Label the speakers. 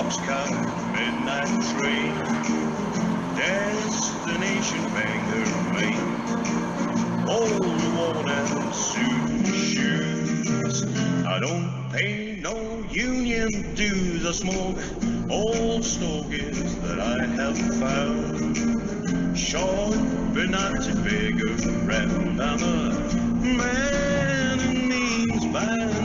Speaker 1: boxcar, midnight train, destination Bangor, Maine. All the worn out suit and shoes. I don't pay no union dues. I smoke old stogies that I have found. Short but not too big around. I'm a man who means by